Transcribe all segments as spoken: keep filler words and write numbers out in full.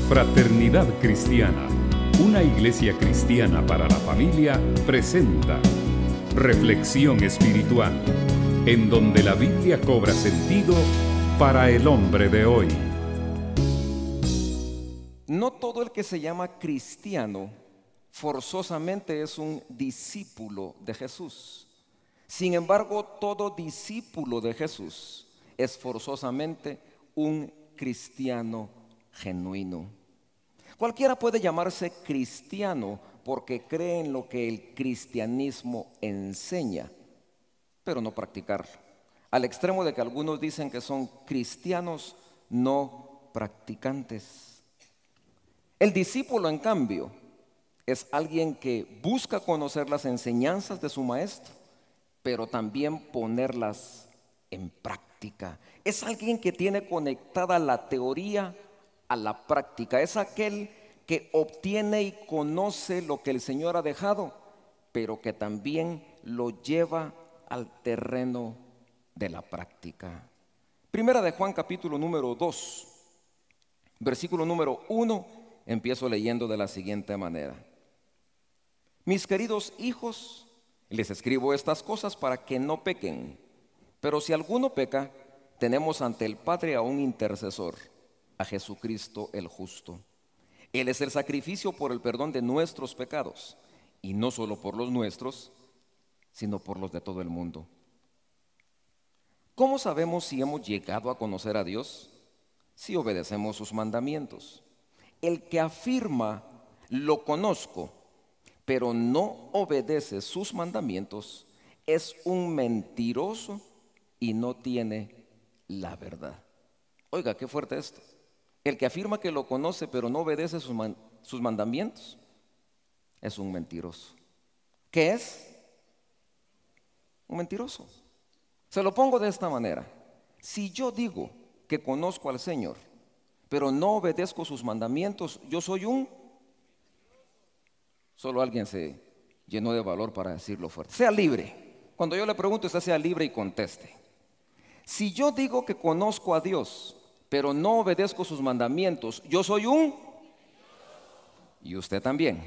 Fraternidad Cristiana, una iglesia cristiana para la familia, presenta Reflexión Espiritual, en donde la Biblia cobra sentido para el hombre de hoy. No todo el que se llama cristiano forzosamente es un discípulo de Jesús. Sin embargo, todo discípulo de Jesús es forzosamente un cristiano genuino. Cualquiera puede llamarse cristiano porque cree en lo que el cristianismo enseña, pero no practicarlo. Al extremo de que algunos dicen que son cristianos no practicantes. El discípulo, en cambio, es alguien que busca conocer las enseñanzas de su maestro, pero también ponerlas en práctica. Es alguien que tiene conectada la teoría a la práctica. Es aquel que obtiene y conoce lo que el Señor ha dejado, pero que también lo lleva al terreno de la práctica. Primera de Juan, capítulo número dos, versículo número uno, empiezo leyendo de la siguiente manera: Mis queridos hijos, les escribo estas cosas para que no pequen, pero si alguno peca, tenemos ante el Padre a un intercesor, a Jesucristo el justo. Él es el sacrificio por el perdón de nuestros pecados, y no solo por los nuestros, sino por los de todo el mundo. ¿Cómo sabemos si hemos llegado a conocer a Dios? Si obedecemos sus mandamientos. El que afirma, lo conozco, pero no obedece sus mandamientos, es un mentiroso y no tiene la verdad. Oiga, qué fuerte esto. El que afirma que lo conoce, pero no obedece sus, man, sus mandamientos, es un mentiroso. ¿Qué es? Un mentiroso. Se lo pongo de esta manera: si yo digo que conozco al Señor, pero no obedezco sus mandamientos, yo soy un... Solo alguien se llenó de valor para decirlo fuerte. Sea libre. Cuando yo le pregunto, usted sea libre y conteste. Si yo digo que conozco a Dios, pero no obedezco sus mandamientos, yo soy un... Y usted también.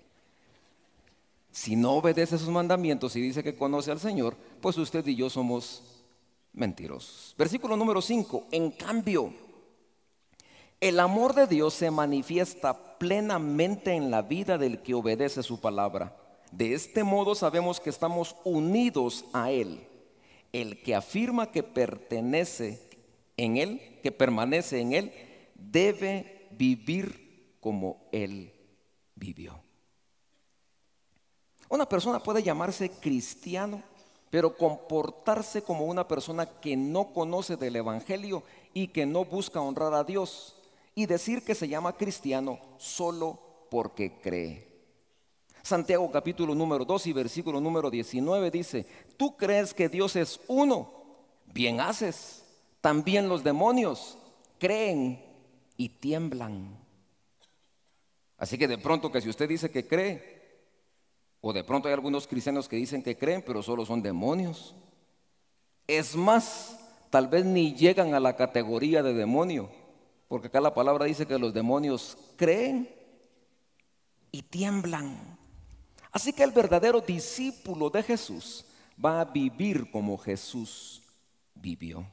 Si no obedece sus mandamientos y dice que conoce al Señor, pues usted y yo somos mentirosos. Versículo número cinco. En cambio, el amor de Dios se manifiesta plenamente en la vida del que obedece su palabra. De este modo sabemos que estamos unidos a Él. El que afirma que pertenece en Él, que permanece en Él, debe vivir como Él vivió. Una persona puede llamarse cristiano, pero comportarse como una persona que no conoce del Evangelio y que no busca honrar a Dios, y decir que se llama cristiano solo porque cree. Santiago capítulo número dos y versículo número diecinueve dice: Tú crees que Dios es uno, bien haces. También los demonios creen y tiemblan. Así que de pronto, que si usted dice que cree, o de pronto hay algunos cristianos que dicen que creen, pero solo son demonios. Es más, tal vez ni llegan a la categoría de demonio, porque acá la palabra dice que los demonios creen y tiemblan. Así que el verdadero discípulo de Jesús va a vivir como Jesús vivió.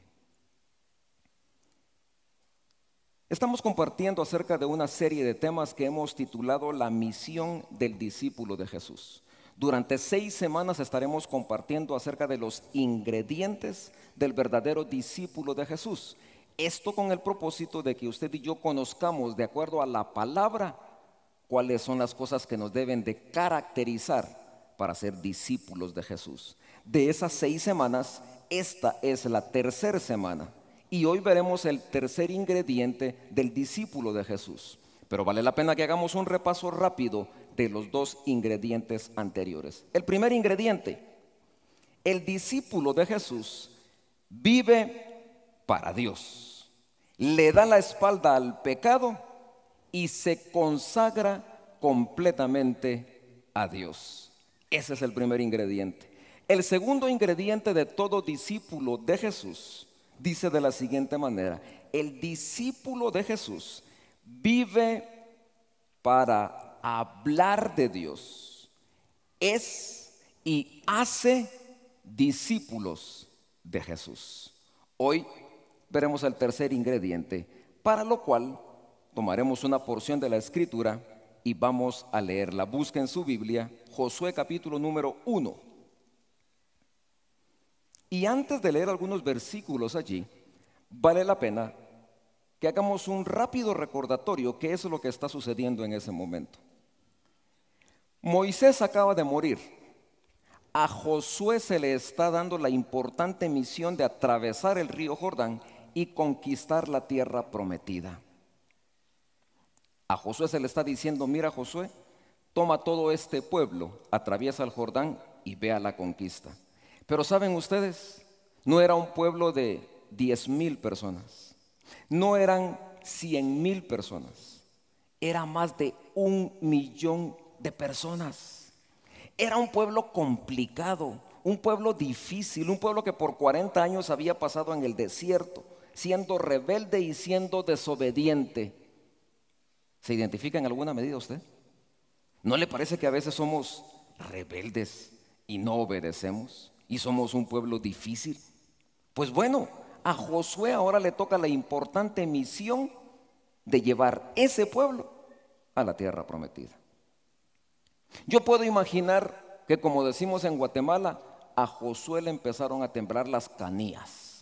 Estamos compartiendo acerca de una serie de temas que hemos titulado La misión del discípulo de Jesús. Durante seis semanas estaremos compartiendo acerca de los ingredientes del verdadero discípulo de Jesús. Esto con el propósito de que usted y yo conozcamos, de acuerdo a la palabra, cuáles son las cosas que nos deben de caracterizar para ser discípulos de Jesús. De esas seis semanas, esta es la tercera semana. Y hoy veremos el tercer ingrediente del discípulo de Jesús. Pero vale la pena que hagamos un repaso rápido de los dos ingredientes anteriores. El primer ingrediente: el discípulo de Jesús vive para Dios. Le da la espalda al pecado y se consagra completamente a Dios. Ese es el primer ingrediente. El segundo ingrediente de todo discípulo de Jesús dice de la siguiente manera: el discípulo de Jesús vive para hablar de Dios, es y hace discípulos de Jesús. Hoy veremos el tercer ingrediente, para lo cual tomaremos una porción de la Escritura y vamos a leerla. Busca en su Biblia Josué capítulo número uno. Y antes de leer algunos versículos allí, vale la pena que hagamos un rápido recordatorio qué es lo que está sucediendo en ese momento. Moisés acaba de morir. A Josué se le está dando la importante misión de atravesar el río Jordán y conquistar la tierra prometida. A Josué se le está diciendo: mira, Josué, toma todo este pueblo, atraviesa el Jordán y ve a la conquista. Pero saben ustedes, no era un pueblo de diez mil personas, no eran cien mil personas, era más de un millón de personas. Era un pueblo complicado, un pueblo difícil, un pueblo que por cuarenta años había pasado en el desierto, siendo rebelde y siendo desobediente. ¿Se identifica en alguna medida usted? ¿No le parece que a veces somos rebeldes y no obedecemos? ¿Y somos un pueblo difícil? Pues bueno, a Josué ahora le toca la importante misión de llevar ese pueblo a la tierra prometida. Yo puedo imaginar que, como decimos en Guatemala, a Josué le empezaron a temblar las canillas.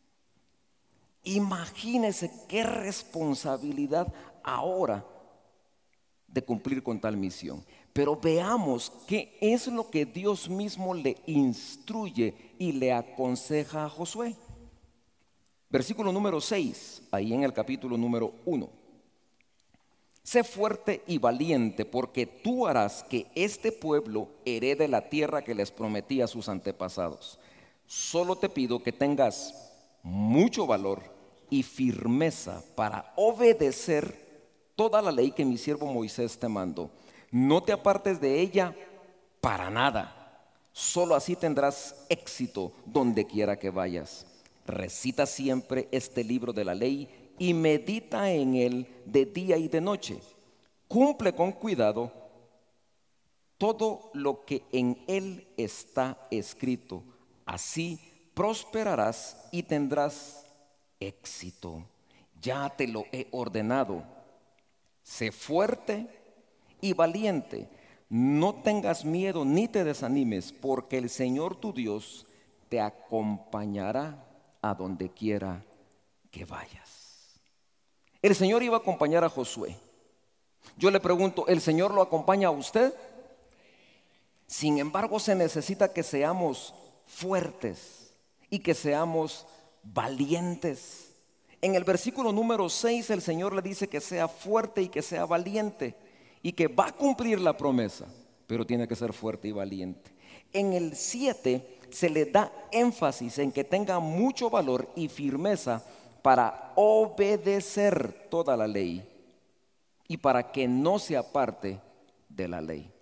Imagínese qué responsabilidad ahora de cumplir con tal misión. Pero veamos qué es lo que Dios mismo le instruye y le aconseja a Josué. Versículo número seis, ahí en el capítulo número uno. Sé fuerte y valiente, porque tú harás que este pueblo herede la tierra que les prometí a sus antepasados. Solo te pido que tengas mucho valor y firmeza para obedecer toda la ley que mi siervo Moisés te mandó. No te apartes de ella para nada. Solo así tendrás éxito donde quiera que vayas. Recita siempre este libro de la ley y medita en él de día y de noche. Cumple con cuidado todo lo que en él está escrito. Así prosperarás y tendrás éxito. Ya te lo he ordenado. Sé fuerte y valiente, no tengas miedo ni te desanimes, porque el Señor tu Dios te acompañará a donde quiera que vayas. El Señor iba a acompañar a Josué. Yo le pregunto, ¿el Señor lo acompaña a usted? Sin embargo, se necesita que seamos fuertes y que seamos valientes. En el versículo número seis, el Señor le dice que sea fuerte y que sea valiente, y que va a cumplir la promesa, pero tiene que ser fuerte y valiente. En el siete se le da énfasis en que tenga mucho valor y firmeza para obedecer toda la ley y para que no se aparte de la ley.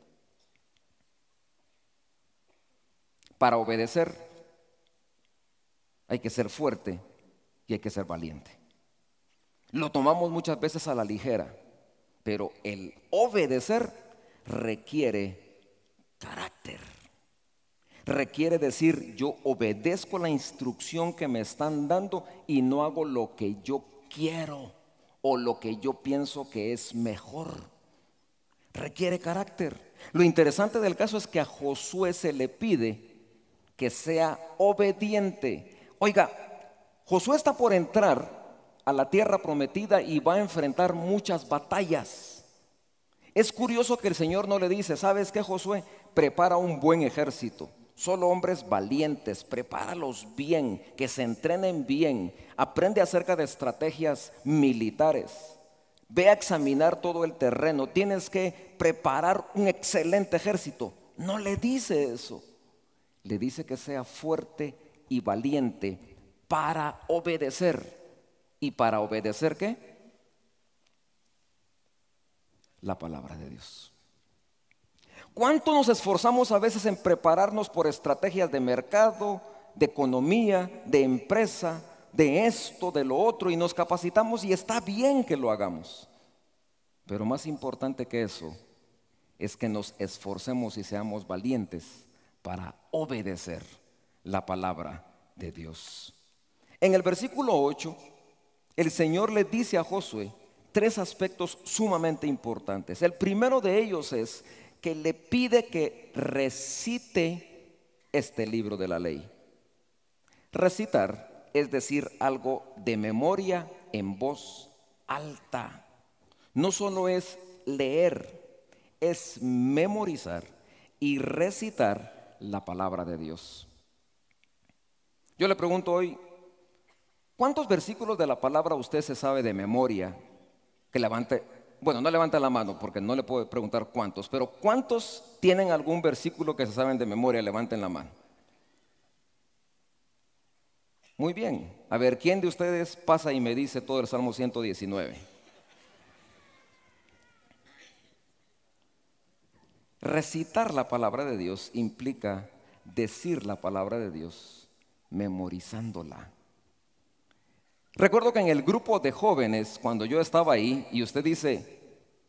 Para obedecer hay que ser fuerte y hay que ser valiente. Lo tomamos muchas veces a la ligera, pero el obedecer requiere carácter. Requiere decir, yo obedezco la instrucción que me están dando y no hago lo que yo quiero o lo que yo pienso que es mejor. Requiere carácter. Lo interesante del caso es que a Josué se le pide que sea obediente. Oiga, Josué está por entrar a la tierra prometida y va a enfrentar muchas batallas. Es curioso que el Señor no le dice, ¿sabes qué, Josué? Prepara un buen ejército, solo hombres valientes, prepáralos bien, que se entrenen bien, aprende acerca de estrategias militares, ve a examinar todo el terreno, tienes que preparar un excelente ejército. No le dice eso, le dice que sea fuerte y valiente para obedecer. ¿Y para obedecer qué? La palabra de Dios. ¿Cuánto nos esforzamos a veces en prepararnos por estrategias de mercado, de economía, de empresa, de esto, de lo otro, y nos capacitamos y está bien que lo hagamos? Pero más importante que eso es que nos esforcemos y seamos valientes para obedecer la palabra de Dios. En el versículo ocho, el Señor le dice a Josué tres aspectos sumamente importantes. El primero de ellos es que le pide que recite este libro de la ley. Recitar es decir algo de memoria en voz alta. No solo es leer, es memorizar y recitar la palabra de Dios. Yo le pregunto hoy, ¿cuántos versículos de la palabra usted se sabe de memoria? Que levante, bueno, no levante la mano porque no le puedo preguntar cuántos, pero ¿cuántos tienen algún versículo que se saben de memoria? Levanten la mano. Muy bien. A ver, ¿quién de ustedes pasa y me dice todo el Salmo ciento diecinueve? Recitar la palabra de Dios implica decir la palabra de Dios memorizándola. Recuerdo que en el grupo de jóvenes, cuando yo estaba ahí, y usted dice,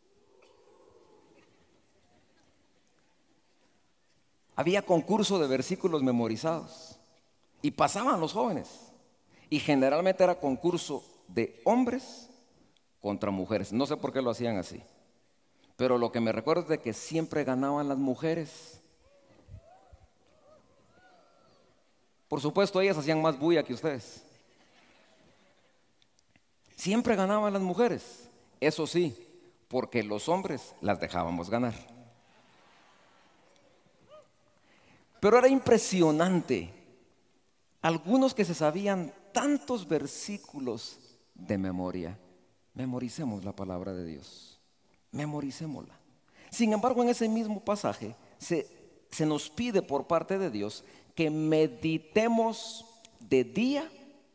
había concurso de versículos memorizados y pasaban los jóvenes, y generalmente era concurso de hombres contra mujeres. No sé por qué lo hacían así, pero lo que me recuerdo es de que siempre ganaban las mujeres. Por supuesto, ellas hacían más bulla que ustedes. Siempre ganaban las mujeres, eso sí, porque los hombres las dejábamos ganar. Pero era impresionante, algunos que se sabían tantos versículos de memoria. Memoricemos la palabra de Dios, memoricémosla. Sin embargo, en ese mismo pasaje se, se nos pide por parte de Dios que meditemos de día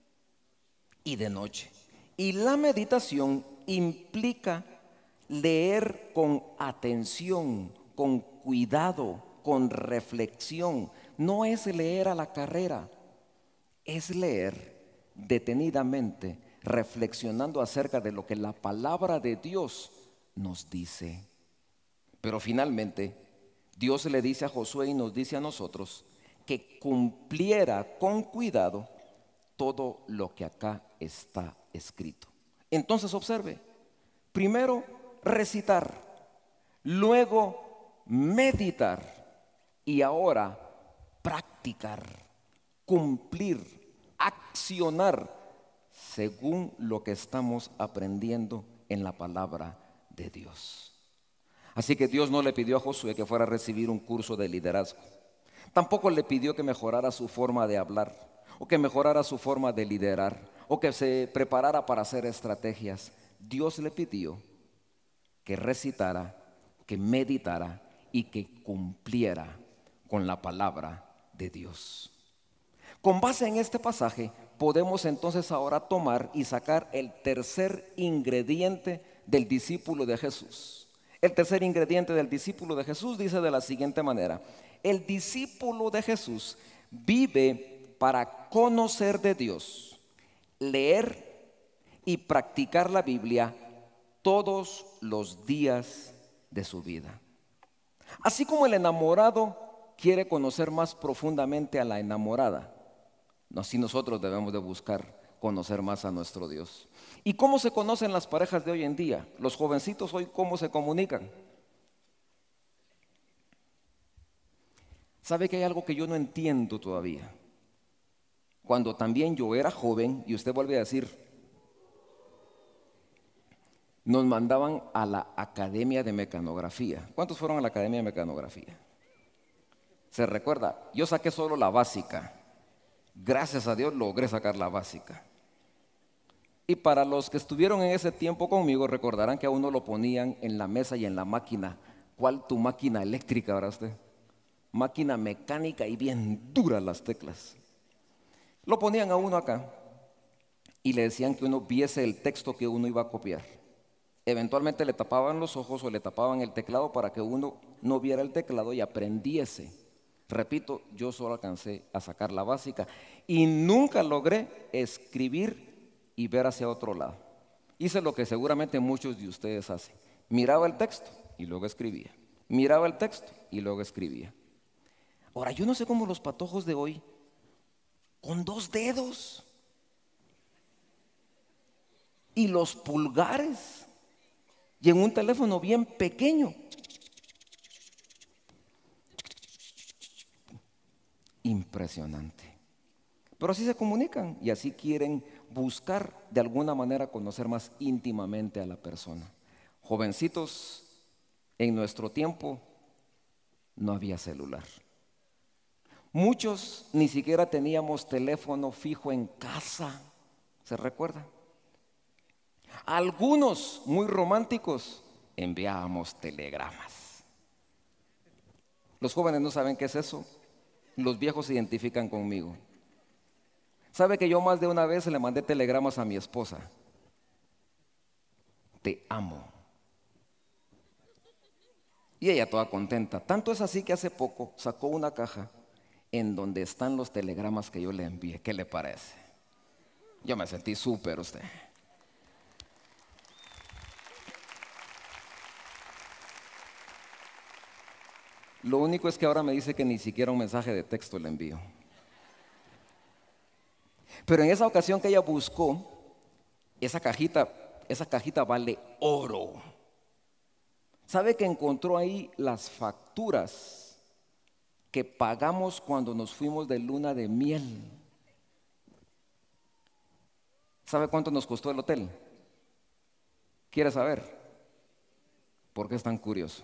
y de noche. Y la meditación implica leer con atención, con cuidado, con reflexión. No es leer a la carrera, es leer detenidamente, reflexionando acerca de lo que la palabra de Dios nos dice. Pero finalmente, Dios le dice a Josué y nos dice a nosotros que cumpliera con cuidado todo lo que acá está escrito. Entonces observe, primero recitar, luego meditar y ahora practicar, cumplir, accionar según lo que estamos aprendiendo en la palabra de Dios. Así que Dios no le pidió a Josué que fuera a recibir un curso de liderazgo. Tampoco le pidió que mejorara su forma de hablar, o que mejorara su forma de liderar, o que se preparara para hacer estrategias. Dios le pidió que recitara, que meditara y que cumpliera con la palabra de Dios. Con base en este pasaje podemos entonces ahora tomar y sacar el tercer ingrediente del discípulo de Jesús. El tercer ingrediente del discípulo de Jesús dice de la siguiente manera: el discípulo de Jesús vive para conocer de Dios, leer y practicar la Biblia todos los días de su vida. Así como el enamorado quiere conocer más profundamente a la enamorada, así nosotros debemos de buscar conocer más a nuestro Dios. ¿Y cómo se conocen las parejas de hoy en día? Los jovencitos hoy, ¿cómo se comunican? ¿Sabe que hay algo que yo no entiendo todavía? Cuando también yo era joven, y usted vuelve a decir, nos mandaban a la Academia de Mecanografía. ¿Cuántos fueron a la Academia de Mecanografía? ¿Se recuerda? Yo saqué solo la básica. Gracias a Dios logré sacar la básica. Y para los que estuvieron en ese tiempo conmigo, recordarán que a uno lo ponían en la mesa y en la máquina. ¿Cuál tu máquina eléctrica, verdad usted? Máquina mecánica y bien duras las teclas. Lo ponían a uno acá y le decían que uno viese el texto que uno iba a copiar. Eventualmente le tapaban los ojos o le tapaban el teclado para que uno no viera el teclado y aprendiese. Repito, yo solo alcancé a sacar la básica y nunca logré escribir y ver hacia otro lado. Hice lo que seguramente muchos de ustedes hacen. Miraba el texto y luego escribía. Miraba el texto y luego escribía. Ahora, yo no sé cómo los patojos de hoy, con dos dedos y los pulgares y en un teléfono bien pequeño, impresionante. Pero así se comunican y así quieren buscar de alguna manera conocer más íntimamente a la persona. Jovencitos, en nuestro tiempo no había celular. Muchos ni siquiera teníamos teléfono fijo en casa, ¿se recuerda? Algunos, muy románticos, enviábamos telegramas. Los jóvenes no saben qué es eso. Los viejos se identifican conmigo. ¿Sabe que yo más de una vez le mandé telegramas a mi esposa? Te amo. Y ella toda contenta. Tanto es así que hace poco sacó una caja en donde están los telegramas que yo le envié. ¿Qué le parece? Yo me sentí súper usted. Lo único es que ahora me dice que ni siquiera un mensaje de texto le envío. Pero en esa ocasión que ella buscó, esa cajita, esa cajita vale oro. ¿Sabe que encontró ahí las facturas que pagamos cuando nos fuimos de luna de miel? ¿Sabe cuánto nos costó el hotel? ¿Quiere saber? ¿Por qué es tan curioso?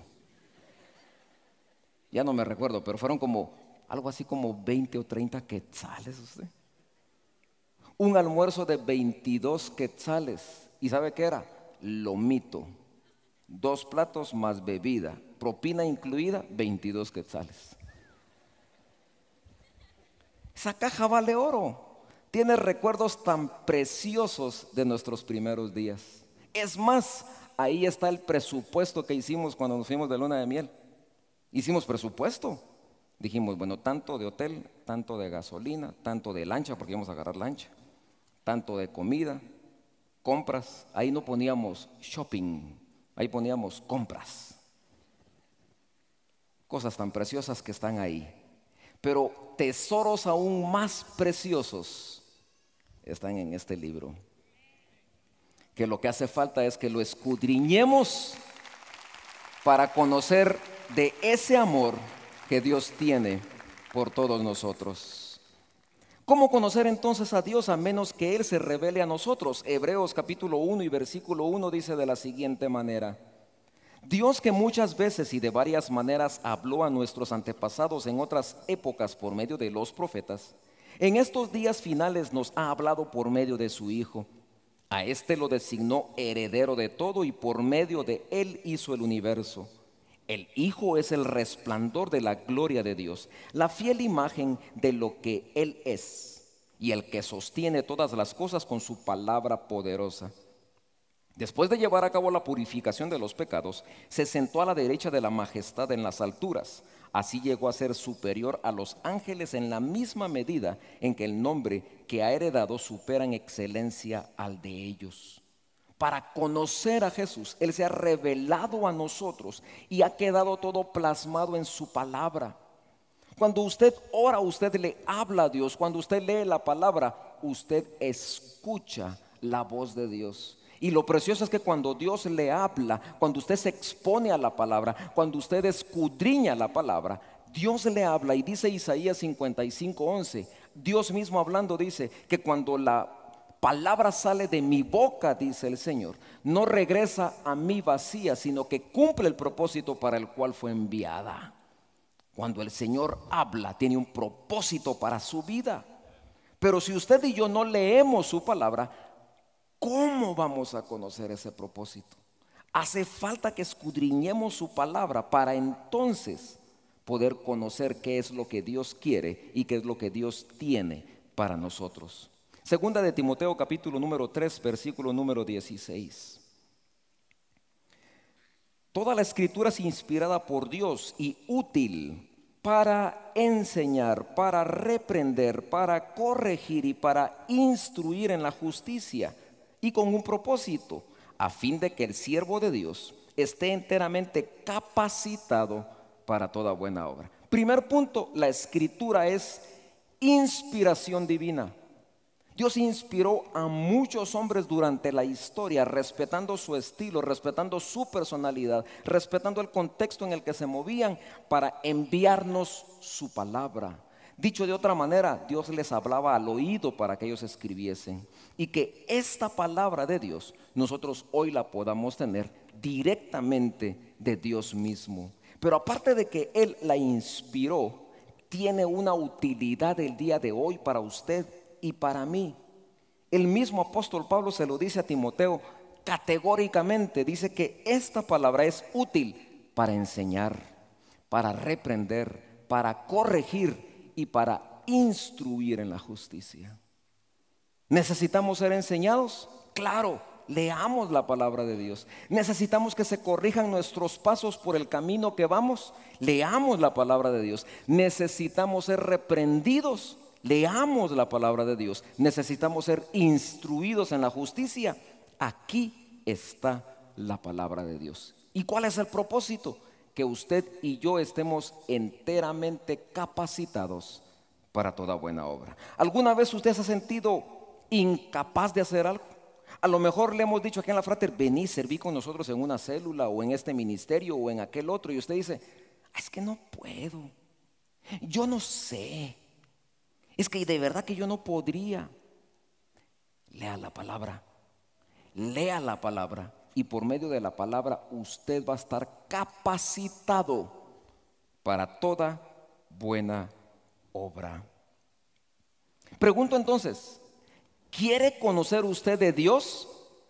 Ya no me recuerdo, pero fueron como algo así como veinte o treinta quetzales usted. Un almuerzo de veintidós quetzales. ¿Y sabe qué era? Lomito. Dos platos más bebida. Propina incluida, veintidós quetzales. Esa caja vale oro. Tiene recuerdos tan preciosos de nuestros primeros días. Es más, ahí está el presupuesto que hicimos cuando nos fuimos de luna de miel. Hicimos presupuesto. Dijimos, bueno, tanto de hotel, tanto de gasolina, tanto de lancha, porque íbamos a agarrar lancha, tanto de comida, compras. Ahí no poníamos shopping, ahí poníamos compras. Cosas tan preciosas que están ahí. Pero tesoros aún más preciosos están en este libro. Que lo que hace falta es que lo escudriñemos para conocer de ese amor que Dios tiene por todos nosotros. ¿Cómo conocer entonces a Dios a menos que Él se revele a nosotros? Hebreos capítulo uno y versículo uno dice de la siguiente manera: Dios, que muchas veces y de varias maneras habló a nuestros antepasados en otras épocas por medio de los profetas, en estos días finales nos ha hablado por medio de su Hijo. A este lo designó heredero de todo y por medio de Él hizo el universo. El Hijo es el resplandor de la gloria de Dios, la fiel imagen de lo que Él es, y el que sostiene todas las cosas con su palabra poderosa. Después de llevar a cabo la purificación de los pecados, se sentó a la derecha de la majestad en las alturas. Así llegó a ser superior a los ángeles en la misma medida en que el nombre que ha heredado supera en excelencia al de ellos. Para conocer a Jesús, Él se ha revelado a nosotros y ha quedado todo plasmado en su palabra. Cuando usted ora, usted le habla a Dios. Cuando usted lee la palabra, usted escucha la voz de Dios. Y lo precioso es que cuando Dios le habla, cuando usted se expone a la palabra, cuando usted escudriña la palabra, Dios le habla. Y dice Isaías cincuenta y cinco, once, Dios mismo hablando dice que cuando la palabra sale de mi boca, dice el Señor, no regresa a mí vacía, sino que cumple el propósito para el cual fue enviada. Cuando el Señor habla, tiene un propósito para su vida. Pero si usted y yo no leemos su palabra, ¿cómo vamos a conocer ese propósito? Hace falta que escudriñemos su palabra para entonces poder conocer qué es lo que Dios quiere y qué es lo que Dios tiene para nosotros. Segunda de Timoteo capítulo número tres, versículo número dieciséis. Toda la escritura es inspirada por Dios y útil para enseñar, para reprender, para corregir y para instruir en la justicia, y con un propósito, a fin de que el siervo de Dios esté enteramente capacitado para toda buena obra. Primer punto, la Escritura es inspiración divina. Dios inspiró a muchos hombres durante la historia, respetando su estilo, respetando su personalidad, respetando el contexto en el que se movían, para enviarnos su palabra. Dicho de otra manera, Dios les hablaba al oído para que ellos escribiesen, y que esta palabra de Dios nosotros hoy la podamos tener directamente de Dios mismo. Pero aparte de que Él la inspiró, tiene una utilidad el día de hoy para usted y para mí. El mismo apóstol Pablo se lo dice a Timoteo categóricamente. Dice que esta palabra es útil para enseñar, para reprender, para corregir y para instruir en la justicia. ¿Necesitamos ser enseñados? Claro, leamos la palabra de Dios. ¿Necesitamos que se corrijan nuestros pasos por el camino que vamos? Leamos la palabra de Dios. ¿Necesitamos ser reprendidos? Leamos la palabra de Dios. ¿Necesitamos ser instruidos en la justicia? Aquí está la palabra de Dios. ¿Y cuál es el propósito? Que usted y yo estemos enteramente capacitados para toda buena obra. ¿Alguna vez usted se ha sentido incapaz de hacer algo? A lo mejor le hemos dicho aquí en la Frater: vení, serví con nosotros en una célula o en este ministerio o en aquel otro, y usted dice: es que no puedo, yo no sé, es que de verdad que yo no podría. Lea la palabra, lea la palabra, y por medio de la palabra usted va a estar capacitado para toda buena obra. Pregunto entonces, ¿quiere conocer usted de Dios?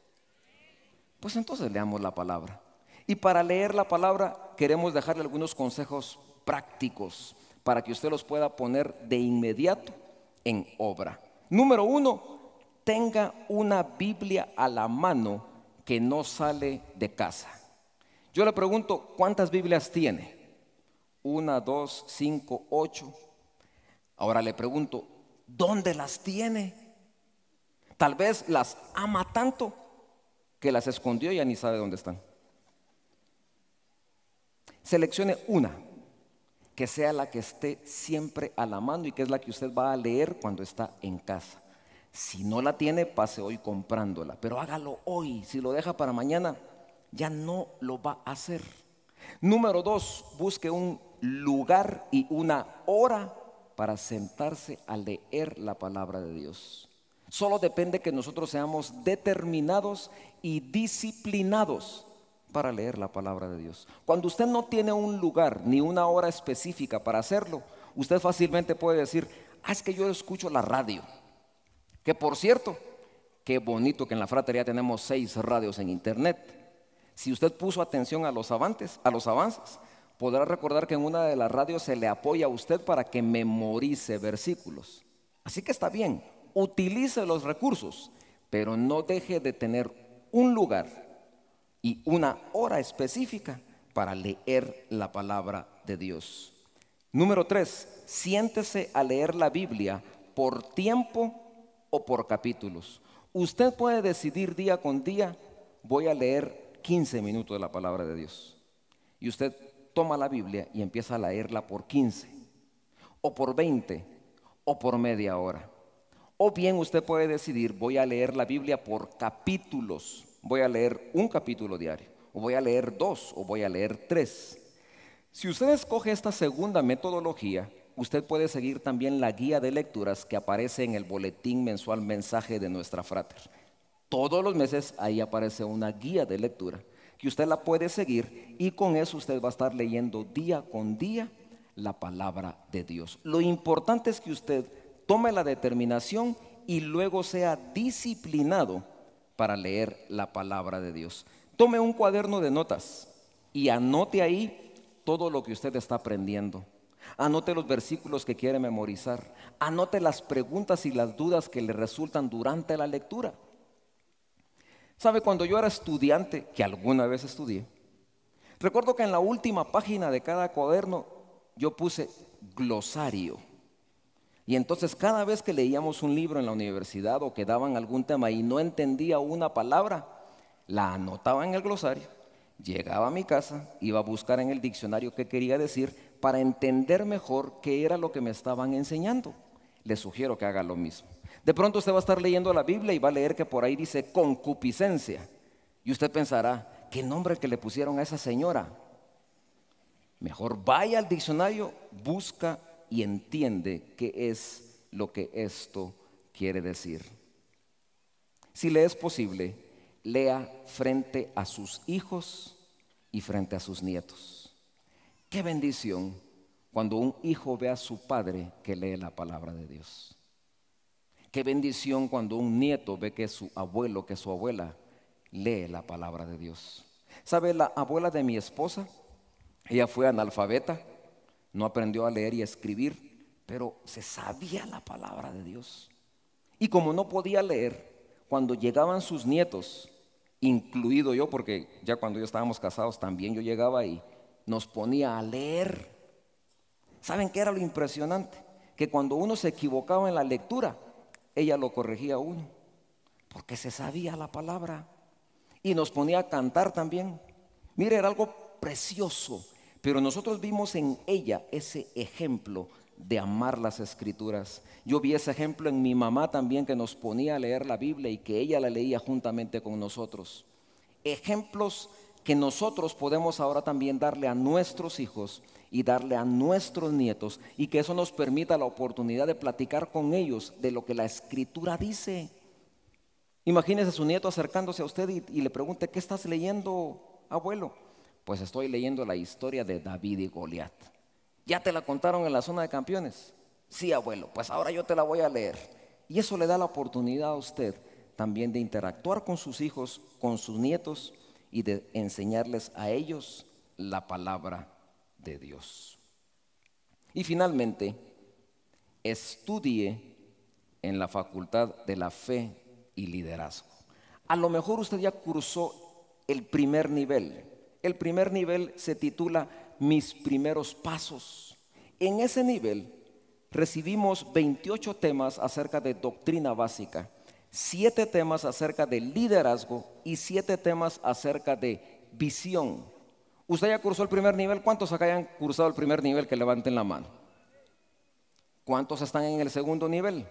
Pues entonces leamos la palabra. Y para leer la palabra queremos dejarle algunos consejos prácticos para que usted los pueda poner de inmediato en obra. Número uno, tenga una Biblia a la mano que no sale de casa. Yo le pregunto, ¿cuántas Biblias tiene? Una, dos, cinco, ocho. Ahora le pregunto, ¿dónde las tiene? Tal vez las ama tanto que las escondió y ya ni sabe dónde están. Seleccione una que sea la que esté siempre a la mano y que es la que usted va a leer cuando está en casa. Si no la tiene, pase hoy comprándola, pero hágalo hoy. Si lo deja para mañana, ya no lo va a hacer. Número dos, busque un lugar y una hora para sentarse a leer la palabra de Dios. Solo depende que nosotros seamos determinados y disciplinados para leer la palabra de Dios. Cuando usted no tiene un lugar ni una hora específica para hacerlo, usted fácilmente puede decir: ah, es que yo escucho la radio. Que por cierto, qué bonito que en la fratería tenemos seis radios en internet. Si usted puso atención a los avances, a los avances, podrá recordar que en una de las radios se le apoya a usted para que memorice versículos. Así que está bien, utilice los recursos, pero no deje de tener un lugar y una hora específica para leer la palabra de Dios. Número tres, siéntese a leer la Biblia por tiempo o por capítulos. Usted puede decidir día con día: voy a leer quince minutos de la palabra de Dios. Y usted toma la Biblia y empieza a leerla por quince, o por veinte, o por media hora. O bien usted puede decidir: voy a leer la Biblia por capítulos. Voy a leer un capítulo diario, o voy a leer dos, o voy a leer tres. Si usted escoge esta segunda metodología, usted puede seguir también la guía de lecturas que aparece en el boletín mensual Mensaje de nuestra Frater. Todos los meses ahí aparece una guía de lectura que usted la puede seguir, y con eso usted va a estar leyendo día con día la palabra de Dios. Lo importante es que usted tome la determinación y luego sea disciplinado para leer la palabra de Dios. Tome un cuaderno de notas y anote ahí todo lo que usted está aprendiendo. Anote los versículos que quiere memorizar. Anote las preguntas y las dudas que le resultan durante la lectura. ¿Sabe? Cuando yo era estudiante, que alguna vez estudié, recuerdo que en la última página de cada cuaderno yo puse glosario. Y entonces cada vez que leíamos un libro en la universidad o que daban algún tema y no entendía una palabra, la anotaba en el glosario Llegaba a mi casa, iba a buscar en el diccionario qué quería decir para entender mejor qué era lo que me estaban enseñando. Les sugiero que haga lo mismo. De pronto usted va a estar leyendo la Biblia y va a leer que por ahí dice concupiscencia. Y usted pensará, ¿qué nombre que le pusieron a esa señora? Mejor vaya al diccionario, busca y entiende qué es lo que esto quiere decir. Si le es posible, lea frente a sus hijos y frente a sus nietos. Qué bendición cuando un hijo ve a su padre que lee la palabra de Dios. Qué bendición cuando un nieto ve que su abuelo, que su abuela lee la palabra de Dios. ¿Sabe? La abuela de mi esposa, ella fue analfabeta, no aprendió a leer y a escribir, pero se sabía la palabra de Dios. Y como no podía leer, cuando llegaban sus nietos, incluido yo, porque ya cuando ya estábamos casados también yo llegaba y nos ponía a leer. ¿Saben qué era lo impresionante? Que cuando uno se equivocaba en la lectura, ella lo corregía a uno, porque se sabía la palabra. Y nos ponía a cantar también. Mire, era algo precioso, pero nosotros vimos en ella ese ejemplo de amar las escrituras. Yo vi ese ejemplo en mi mamá también, que nos ponía a leer la Biblia y que ella la leía juntamente con nosotros. Ejemplos que nosotros podemos ahora también darle a nuestros hijos y darle a nuestros nietos, y que eso nos permita la oportunidad de platicar con ellos de lo que la escritura dice. Imagínese a su nieto acercándose a usted y, y le pregunte, ¿qué estás leyendo, abuelo? Pues estoy leyendo la historia de David y Goliat. ¿Ya te la contaron en la zona de campeones? Sí, abuelo, pues ahora yo te la voy a leer. Y eso le da la oportunidad a usted también de interactuar con sus hijos, con sus nietos, y de enseñarles a ellos la palabra de Dios. Y finalmente, estudie en la Facultad de la Fe y Liderazgo. A lo mejor usted ya cursó el primer nivel. El primer nivel se titula Mis primeros pasos. En ese nivel recibimos veintiocho temas acerca de doctrina básica, siete temas acerca de liderazgo y siete temas acerca de visión. ¿Usted ya cursó el primer nivel? ¿Cuántos acá hayan cursado el primer nivel? Que levanten la mano. ¿Cuántos están en el segundo nivel?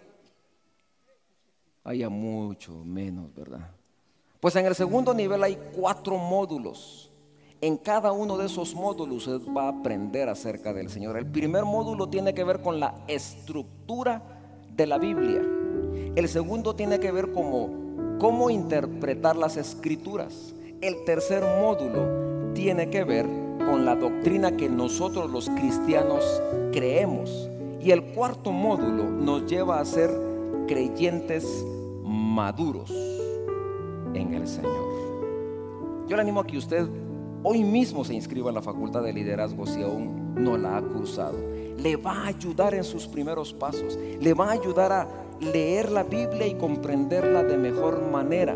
Hay mucho menos, ¿verdad? Pues en el segundo nivel hay cuatro módulos. En cada uno de esos módulos usted va a aprender acerca del Señor. El primer módulo tiene que ver con la estructura de la Biblia. El segundo tiene que ver con cómo interpretar las escrituras. El tercer módulo tiene que ver con la doctrina que nosotros los cristianos creemos. Y el cuarto módulo nos lleva a ser creyentes maduros en el Señor. Yo le animo a que usted hoy mismo se inscriba en la Facultad de Liderazgo si aún no la ha cursado. Le va a ayudar en sus primeros pasos. Le va a ayudar a leer la Biblia y comprenderla de mejor manera.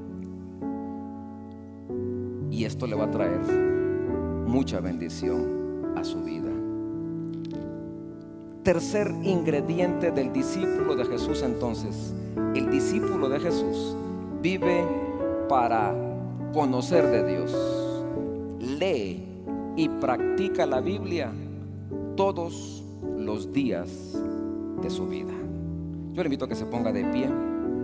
Y esto le va a traer mucha bendición a su vida. Tercer ingrediente del discípulo de Jesús, entonces. El discípulo de Jesús vive para conocer de Dios. Lee y practica la Biblia todos los días de su vida. Yo le invito a que se ponga de pie.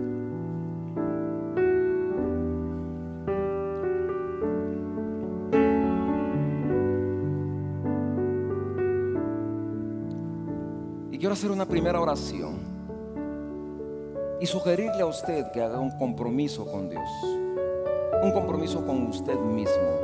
Y quiero hacer una primera oración y sugerirle a usted que haga un compromiso con Dios, un compromiso con usted mismo,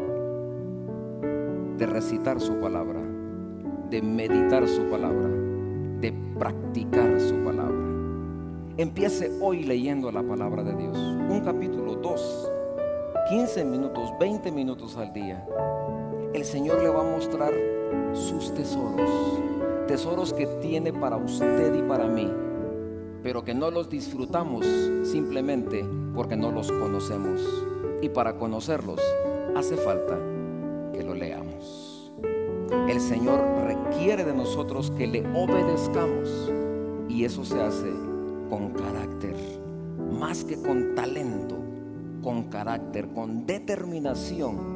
de recitar su palabra, de meditar su palabra, de practicar su palabra. Empiece hoy leyendo la palabra de Dios, un capítulo, dos, quince minutos, veinte minutos al día. El Señor le va a mostrar sus tesoros, tesoros que tiene para usted y para mí, pero que no los disfrutamos simplemente porque no los conocemos. Y para conocerlos hace falta que lo leamos. El Señor requiere de nosotros que le obedezcamos, y eso se hace con carácter, más que con talento, con carácter, con determinación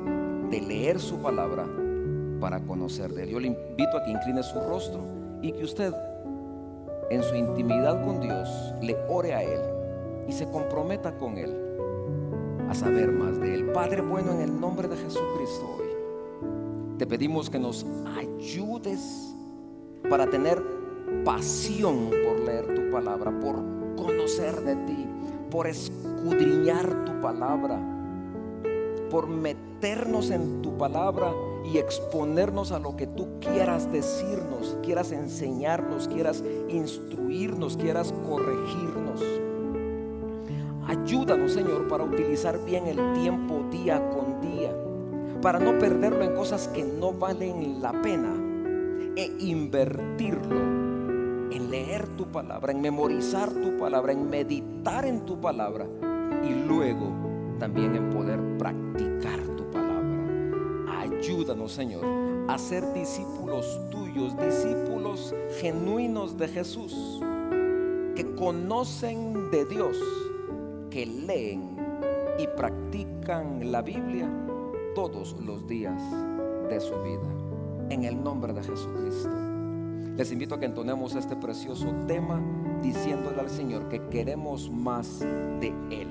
de leer su palabra para conocer de Él. Yo le invito a que incline su rostro y que usted en su intimidad con Dios le ore a Él y se comprometa con Él a saber más de Él. Padre bueno, en el nombre de Jesucristo hoy te pedimos que nos ayudes para tener pasión por leer tu palabra, por conocer de ti, por escudriñar tu palabra, por meternos en tu palabra y exponernos a lo que tú quieras decirnos, quieras enseñarnos, quieras instruirnos, quieras corregirnos. Ayúdanos, Señor, para utilizar bien el tiempo día con día, para no perderlo en cosas que no valen la pena, e invertirlo en leer tu palabra, en memorizar tu palabra, en meditar en tu palabra y luego también en poder practicar tu palabra. Ayúdanos, Señor, a ser discípulos tuyos, discípulos genuinos de Jesús, que conocen de Dios, que leen y practican la Biblia todos los días de su vida. En el nombre de Jesucristo, les invito a que entonemos este precioso tema diciéndole al Señor que queremos más de Él.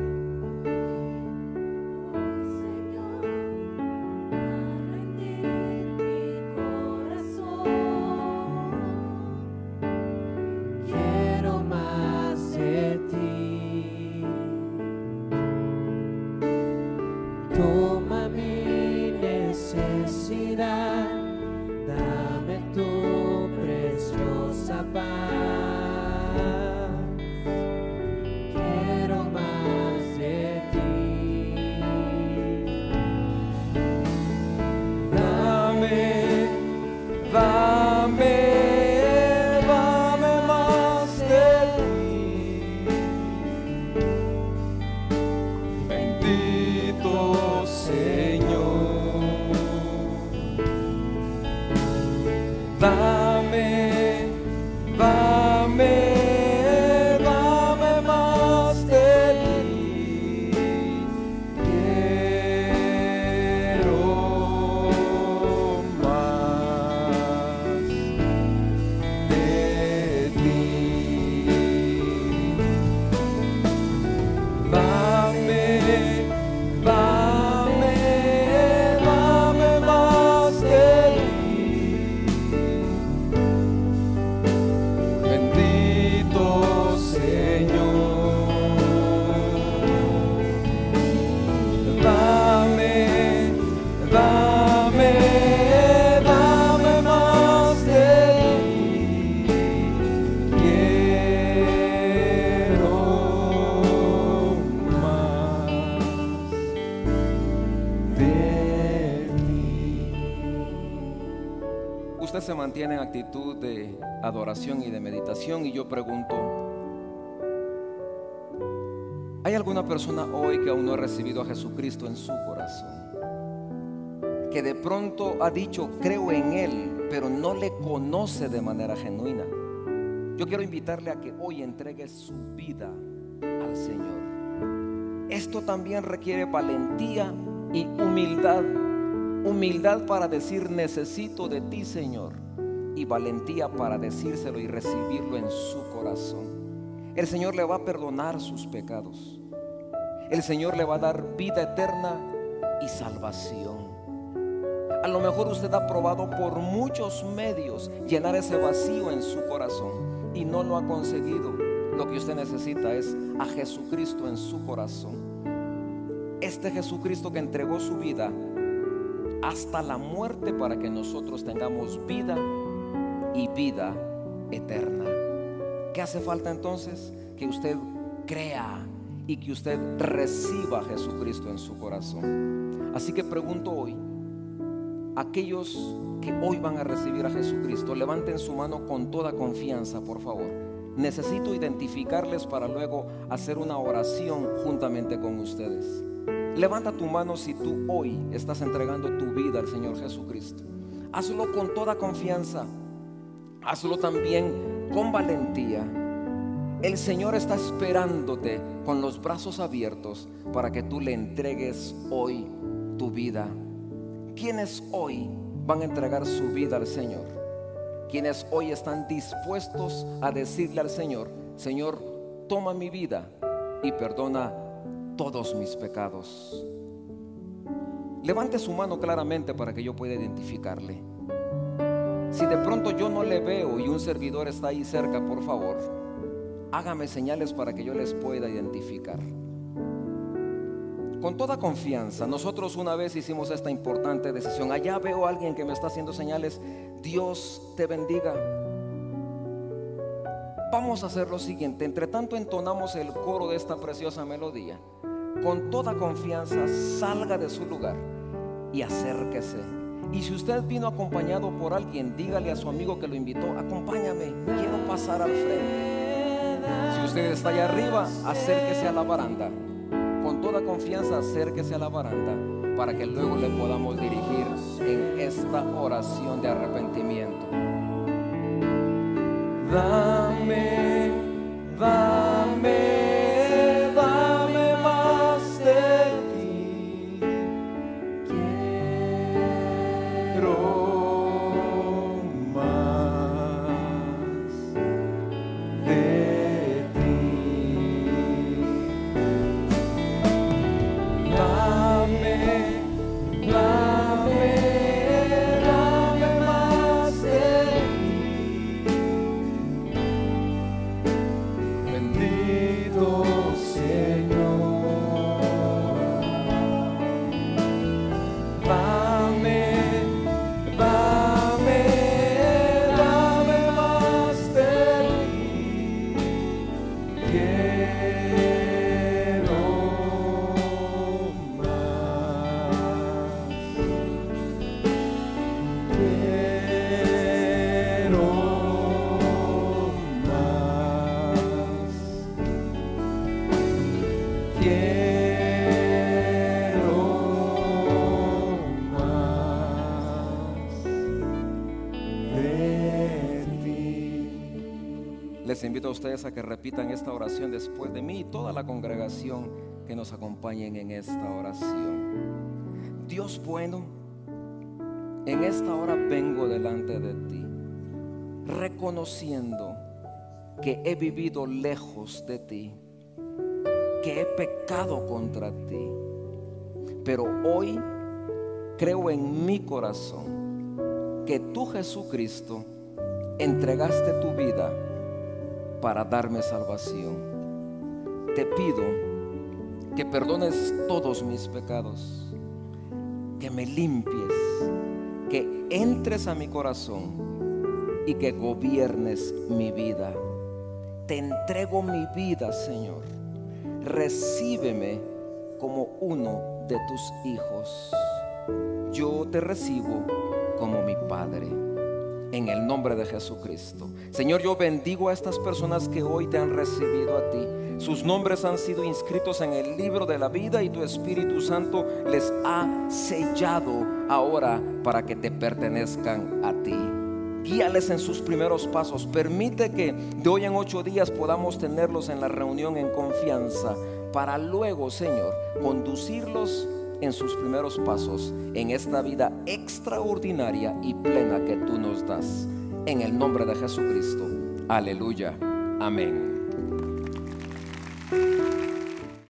Toma mi necesidad, dame tu preciosa paz. Quiero más de ti. Dame, dame, dame más de ti. Bendito Señor, dame, dame, dame más de ti. Quiero más de ti. Dame, dame, dame más de ti. Bendito Señor, dame, dame, dame más de ti. Quiero más de ti. Usted se mantiene en actitud de adoración y de meditación y yo pregunto, ¿hay alguna persona hoy que aún no ha recibido a Jesucristo en su corazón? Que de pronto ha dicho, creo en Él, pero no le conoce de manera genuina. Yo quiero invitarle a que hoy entregue su vida al Señor. Esto también requiere valentía y humildad. Humildad para decir necesito de ti, Señor, y valentía para decírselo y recibirlo en su corazón. El Señor le va a perdonar sus pecados. El Señor le va a dar vida eterna y salvación. A lo mejor usted ha probado por muchos medios llenar ese vacío en su corazón y no lo ha conseguido. Lo que usted necesita es a Jesucristo en su corazón. Este Jesucristo que entregó su vida hasta la muerte para que nosotros tengamos vida y vida eterna. ¿Qué hace falta entonces? Que usted crea y que usted reciba a Jesucristo en su corazón. Así que pregunto hoy, aquellos que hoy van a recibir a Jesucristo, levanten su mano con toda confianza, por favor. Necesito identificarles para luego hacer una oración juntamente con ustedes. Levanta tu mano si tú hoy estás entregando tu vida al Señor Jesucristo. Hazlo con toda confianza. Hazlo también con valentía. El Señor está esperándote con los brazos abiertos para que tú le entregues hoy tu vida ¿Quiénes hoy van a entregar su vida al Señor? ¿Quiénes hoy están dispuestos a decirle al Señor: Señor, toma mi vida y perdona todos mis pecados? Levante su mano claramente para que yo pueda identificarle. Si de pronto yo no le veo y un servidor está ahí cerca, por favor, hágame señales para que yo les pueda identificar. Con toda confianza, nosotros una vez hicimos esta importante decisión. Allá veo a alguien que me está haciendo señales. Dios te bendiga. Vamos a hacer lo siguiente: entre tanto entonamos el coro de esta preciosa melodía, con toda confianza salga de su lugar y acérquese. Y si usted vino acompañado por alguien, dígale a su amigo que lo invitó: acompáñame, quiero pasar al frente. Si usted está allá arriba, acérquese a la baranda. Con toda confianza acérquese a la baranda para que luego le podamos dirigir en esta oración de arrepentimiento. Dame, dame, dame más de ti. Quiero más de ti. Dame, dame, dame más de ti. Bendito Señor. Dame, dame, dame más de ti. Quiero más. Quiero más. Quiero más de ti. Les invito a ustedes a que repitan esta oración después de mí y toda la congregación que nos acompañen en esta oración. Dios bueno, en esta hora vengo delante de ti, reconociendo que he vivido lejos de ti, que he pecado contra ti, pero hoy creo en mi corazón que tú, Jesucristo, entregaste tu vida para darme salvación. Te pido que perdones todos mis pecados, que me limpies, que entres a mi corazón y que gobiernes mi vida. Te entrego mi vida, Señor. Recíbeme como uno de tus hijos. Yo te recibo como mi Padre, en el nombre de Jesucristo. Señor, yo bendigo a estas personas que hoy te han recibido a ti. Sus nombres han sido inscritos en el libro de la vida y tu Espíritu Santo les ha sellado ahora para que te pertenezcan a ti. Guíales en sus primeros pasos. Permite que de hoy en ocho días podamos tenerlos en la reunión en confianza, para luego, Señor, conducirlos en sus primeros pasos en esta vida extraordinaria y plena que tú nos das. En el nombre de Jesucristo. Aleluya. Amén.